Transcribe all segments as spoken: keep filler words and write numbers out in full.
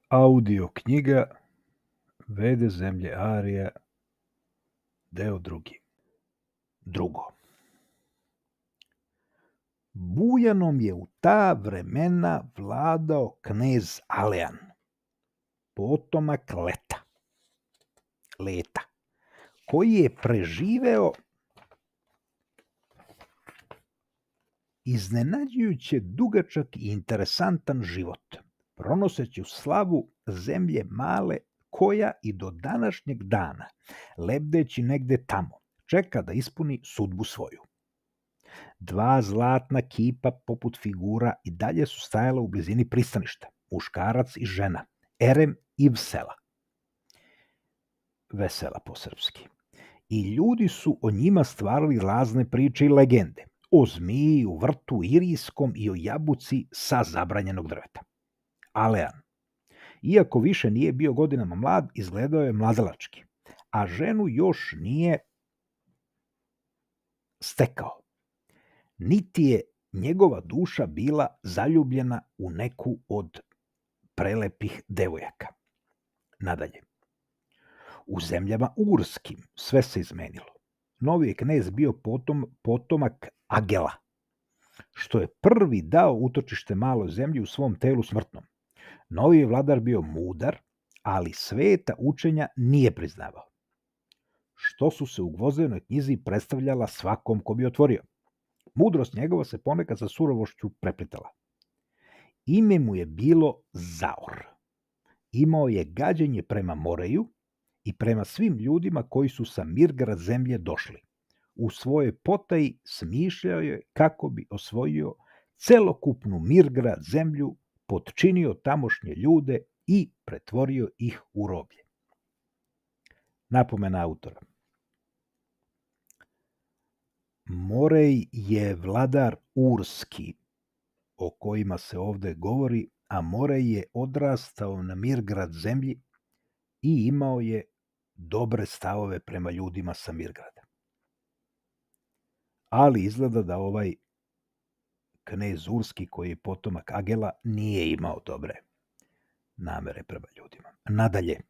Audio knjiga Vede zemlje Arija, deo drugi. Drugo. Bujanom je u ta vremena vladao knez Alean, potomak Leta, Leta, koji je preživeo iznenađujuće dugačak i interesantan život, pronoseći u slavu zemlje male koja i do današnjeg dana, lebdeći negde tamo, čeka da ispuni sudbu svoju. Dva zlatna kipa poput figura i dalje su stajala u blizini pristaništa, muškarac i žena, Erem i Vsela. Vesela po srpski. I ljudi su o njima stvarali razne priče i legende, o zmiji u vrtu irijskom i o jabuci sa zabranjenog drveta. Alean, iako više nije bio godinama mlad, izgledao je mladalački, a ženu još nije stekao, niti je njegova duša bila zaljubljena u neku od prelepih devojaka. Nadalje. U zemljama urskim sve se izmenilo. Novi je knez bio potom, potomak Agela, što je prvi dao utočište maloj zemlji u svom telu smrtnom. Novi je vladar bio mudar, ali sveta učenja nije priznavao, što su se u Gvozdenoj knjizi predstavljala svakom ko bi otvorio. Mudrost njegova se ponekad sa surovošću preplitala. Ime mu je bilo Zaor. Imao je gađenje prema Moreju i prema svim ljudima koji su sa Mirgrad zemlje došli. U svojoj potaji smišljao je kako bi osvojio celokupnu Mirgrad zemlju, potčinio tamošnje ljude i pretvorio ih u roblje. Napomena autora. Morej je vladar urski, o kojima se ovde govori, a Morej je odrastao na Mirgrad zemlji i imao je dobre stavove prema ljudima sa Mirgrada. Ali izgleda da ovaj knez urski, koji je potomak Agela, nije imao dobre namere prema ljudima. Nadalje.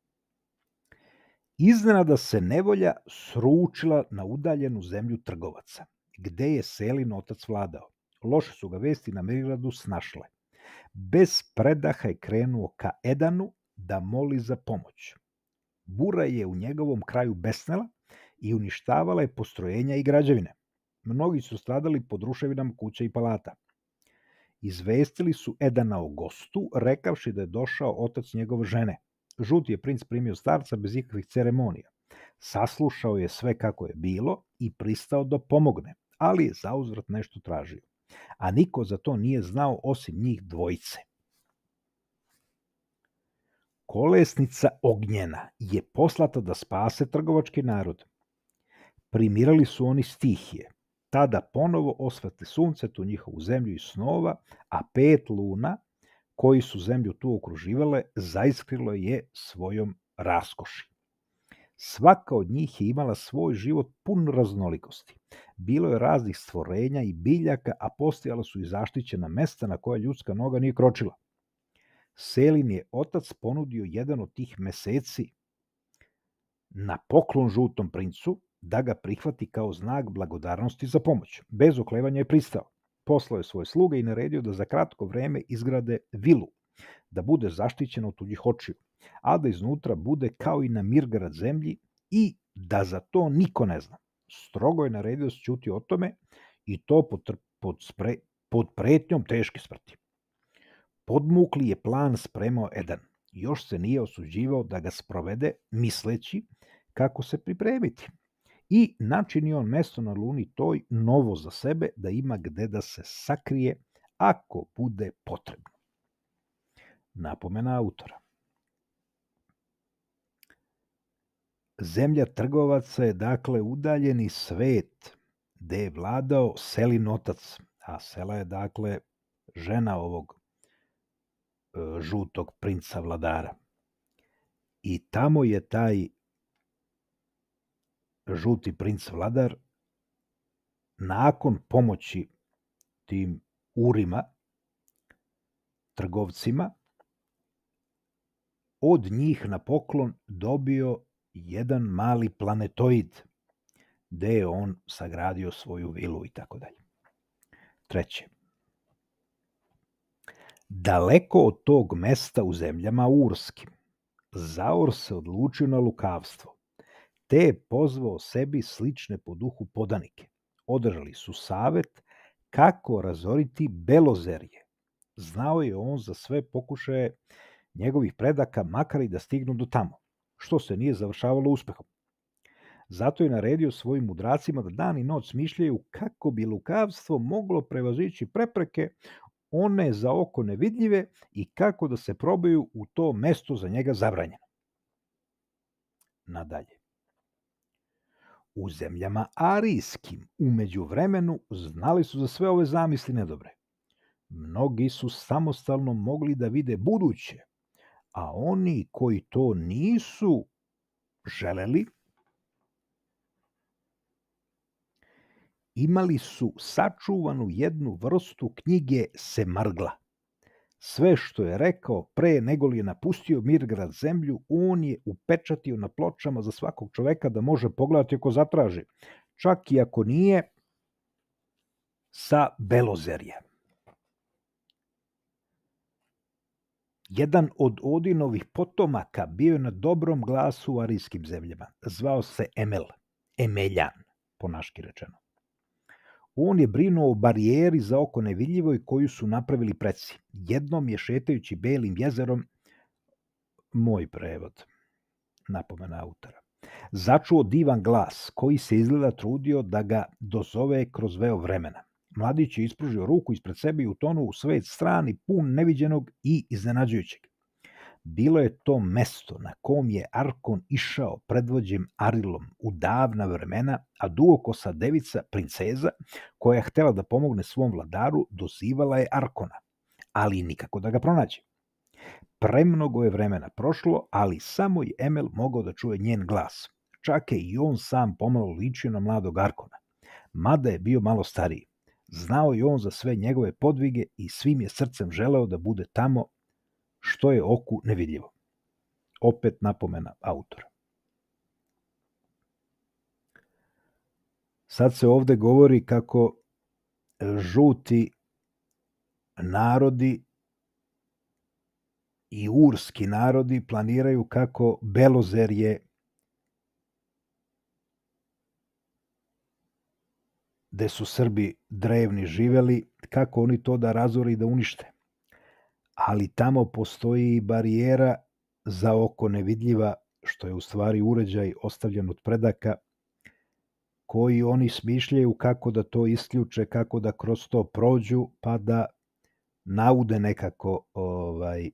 Iznenada se nevolja sručila na udaljenu zemlju trgovaca, gde je Selin otac vladao. Loše su ga vesti na Mirgradu snašle. Bez predaha je krenuo ka Edanu da moli za pomoć. Bura je u njegovom kraju besnela i uništavala je postrojenja i građevine. Mnogi su stradali pod ruševinama kuća i palata. Izvestili su Edana o gostu, rekavši da je došao otac njegove žene. Žuti je princ primio starca bez ikakvih ceremonija. Saslušao je sve kako je bilo i pristao da pomogne, ali je zauzvrat nešto tražio. A niko za to nije znao osim njih dvojice. Kolesnica Ognjena je poslata da spase trgovački narod. Primirali su oni stihije. Tada ponovo osvetli suncetu njihovu zemlju iz snova, a pet luna, koji su zemlju tu okruživale, zaiskrilo je svojom raskoši. Svaka od njih je imala svoj život pun raznolikosti. Bilo je raznih stvorenja i biljaka, a postojala su i zaštićena mesta na koja ljudska noga nije kročila. Selin je otac ponudio jedan od tih meseci na poklon žutom princu da ga prihvati kao znak blagodarnosti za pomoć. Bez oklevanja je pristao. Poslao je svoje sluge i naredio da za kratko vreme izgrade vilu, da bude zaštićena od tuđih očiju, a da iznutra bude kao i na Mirgrad zemlji i da za to niko ne zna. Strogo je naredio da se ćuti o tome i to pod, pod, spre, pod pretnjom teške smrti. Podmukli je plan spremao Edan. Još se nije osuđivao da ga sprovede, misleći kako se pripremiti. I načini on mesto na luni toj novo za sebe, da ima gde da se sakrije ako bude potrebno. Napomena autora. Zemlja trgovaca je dakle udaljeni svet gde je vladao Selin otac, a Sela je dakle žena ovog e, žutog princa vladara. I tamo je taj žuti princ vladar nakon pomoći tim Urima, trgovcima, od njih na poklon dobio jedan mali planetoid, gde je on sagradio svoju vilu i tako dalje. Treće. Daleko od tog mesta u zemljama urskim, Zaor se odlučio na lukavstvo, te je pozvao sebi slične po duhu podanike. Održali su savet kako razoriti Belozerje. Znao je on za sve pokušaje njegovih predaka, makar i da stignu do tamo, što se nije završavalo uspehom. Zato je naredio svojim mudracima da dan i noć smišljaju kako bi lukavstvo moglo prevazići prepreke, one za oko nevidljive, i kako da se probaju u to mesto za njega zabranjeno. Nadalje. U zemljama arijskim u međuvremenu znali su za sve ove zamisli nedobre. Mnogi su samostalno mogli da vide buduće, a oni koji to nisu želeli, imali su sačuvanu jednu vrstu knjige Semargla. Sve što je rekao pre nego li je napustio Mirgrad zemlju, on je upečatio na pločama za svakog čoveka da može pogledati ako zatraži, čak i ako nije sa Belozerja. Jedan od Odinovih potomaka bio je na dobrom glasu u arijskim zemljama. Zvao se Emel, Emeljan, po naški rečeno. On je brinuo o barijeri za oko nevidljivoj koju su napravili preci. Jednom je šetajući Belim jezerom, moj prevod, napomena autora, začuo divan glas koji se izgleda trudio da ga dozove kroz veo vremena. Mladić je ispružio ruku ispred sebe i utonuo u svet strani, pun neviđenog i iznenađujućeg. Bilo je to mesto na kom je Arkon išao predvođem Arilom u davna vremena, a dugokosa devica, princeza, koja je htela da pomogne svom vladaru, dozivala je Arkona, ali nikako da ga pronađe. Premnogo je vremena prošlo, ali samo je Emel mogao da čuje njen glas. Čak je i on sam pomalo ličio na mladog Arkona, mada je bio malo stariji. Znao je on za sve njegove podvige i svim je srcem želeo da bude tamo što je oku nevidljivo. Opet napomena autora. Sad se ovde govori kako žuti narodi i urski narodi planiraju kako Belozerje, gde su Srbi drevni živeli, kako oni to da razore i da unište. Ali tamo postoji i barijera za oko nevidljiva, što je u stvari uređaj ostavljen od predaka, koji oni smišljaju kako da to isključe, kako da kroz to prođu, pa da naude nekako ovaj,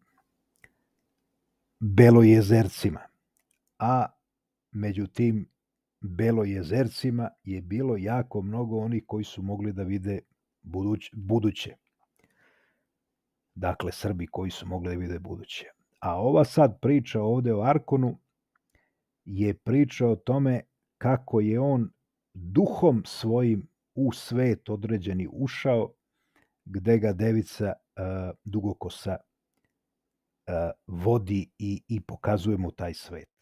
Belojezercima. A među tim Belojezercima je bilo jako mnogo onih koji su mogli da vide buduć, buduće. Dakle, Srbi koji su mogli da vide buduće. A ova sad priča ovde o Arkonu je priča o tome kako je on duhom svojim u svet određeni ušao, gde ga devica uh, dugokosa uh, vodi i, i pokazuje mu taj svet.